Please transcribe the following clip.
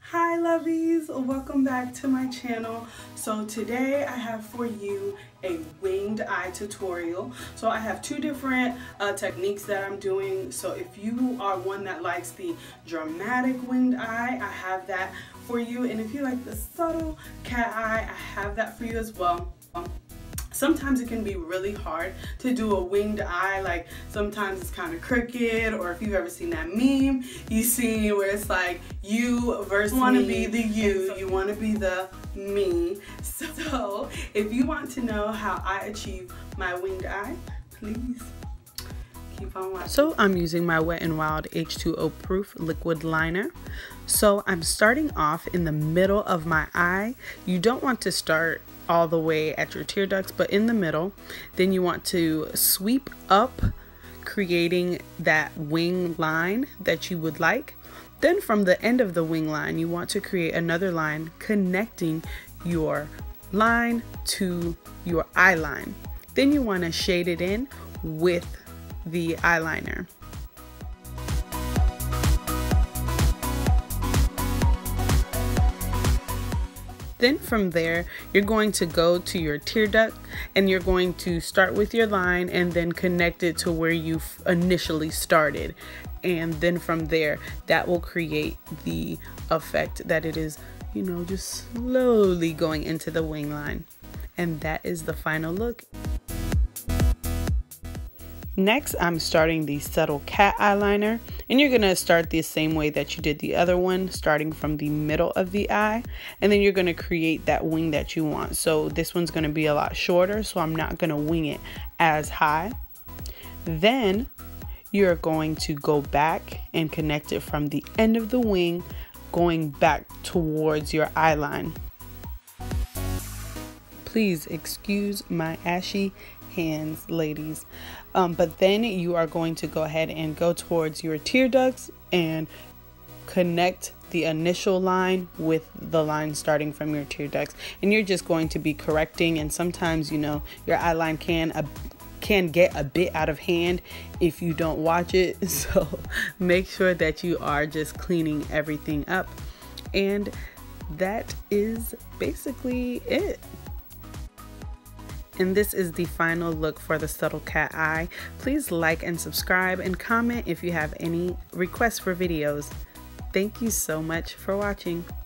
Hi lovies, welcome back to my channel. So today I have for you a winged eye tutorial. So I have two different techniques that I'm doing. So if you are one that likes the dramatic winged eye, I have that for you. And if you like the subtle cat eye, I have that for you as well. Sometimes it can be really hard to do a winged eye, like sometimes it's kind of crooked, or if you've ever seen that meme, you see where it's like you versus me. You want to be the you want to be the me. So if you want to know how I achieve my winged eye, please keep on watching. So I'm using my Wet n Wild H2O proof liquid liner. So I'm starting off in the middle of my eye. You don't want to start all the way at your tear ducts, but in the middle. Then you want to sweep up, creating that wing line that you would like. Then from the end of the wing line, you want to create another line connecting your line to your eye line. Then you want to shade it in with the eyeliner. Then from there, you're going to go to your tear duct and you're going to start with your line and then connect it to where you initially started. And then from there, that will create the effect that it is, you know, just slowly going into the wing line. And that is the final look. Next, I'm starting the subtle cat eyeliner, and you're going to start the same way that you did the other one, starting from the middle of the eye, and then you're going to create that wing that you want. So this one's going to be a lot shorter, so I'm not going to wing it as high. Then you're going to go back and connect it from the end of the wing, going back towards your eye line. Please excuse my ashy hands, ladies. But then you are going to go ahead and go towards your tear ducts and connect the initial line with the line starting from your tear ducts, and you're just going to be correcting. And sometimes, you know, your eye line can get a bit out of hand if you don't watch it, so make sure that you are just cleaning everything up. And that is basically it. And this is the final look for the subtle cat eye. Please like and subscribe and comment if you have any requests for videos. Thank you so much for watching.